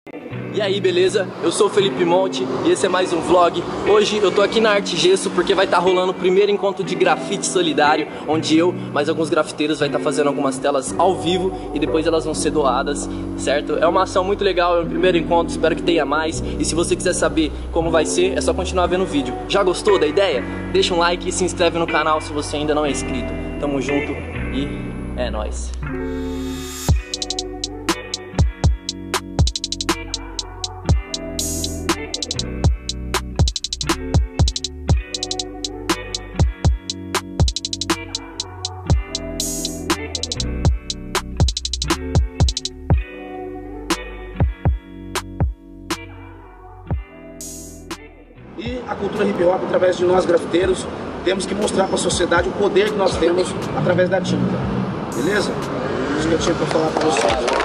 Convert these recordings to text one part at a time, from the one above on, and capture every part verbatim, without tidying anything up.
E aí, beleza? Eu sou o Felipe Monte e esse é mais um vlog. Hoje eu tô aqui na Arte Gesso porque vai estar tá rolando o primeiro encontro de grafite solidário, onde eu, mais alguns grafiteiros, vai estar tá fazendo algumas telas ao vivo e depois elas vão ser doadas, certo? É uma ação muito legal, é o primeiro encontro, espero que tenha mais. E se você quiser saber como vai ser, é só continuar vendo o vídeo. Já gostou da ideia? Deixa um like e se inscreve no canal se você ainda não é inscrito. Tamo junto e é nóis! E a cultura hip hop, através de nós grafiteiros, temos que mostrar para a sociedade o poder que nós temos através da tinta. Beleza? Isso que eu tinha para falar para vocês.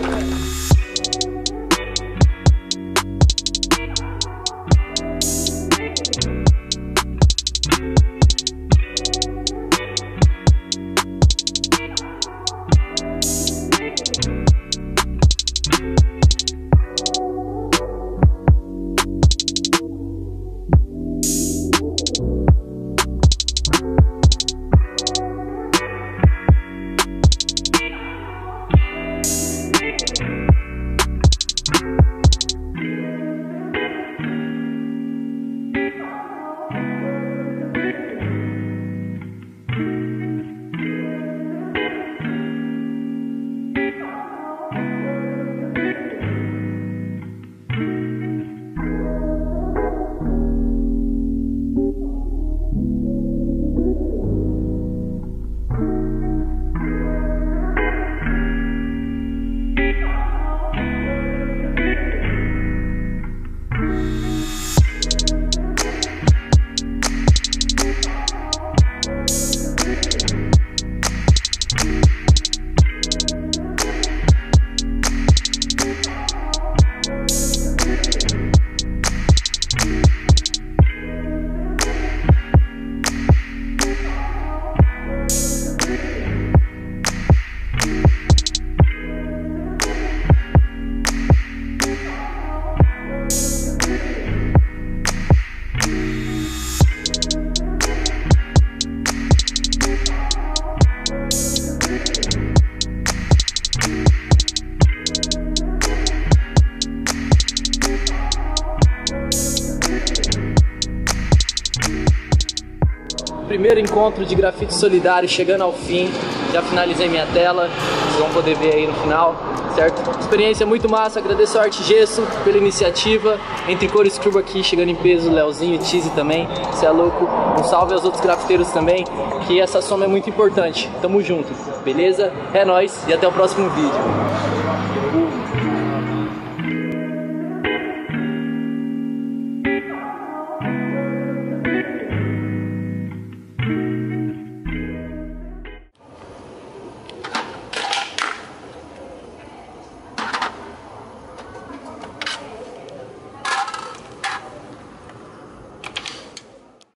Primeiro encontro de grafite solidário chegando ao fim. Já finalizei minha tela, vocês vão poder ver aí no final, certo? Experiência muito massa, agradeço ao Arte Gesso pela iniciativa. Entre Cores Curva aqui, chegando em peso, Leozinho e Tizi também, você é louco. Um salve aos outros grafiteiros também, que essa soma é muito importante. Tamo junto, beleza? É nóis e até o próximo vídeo.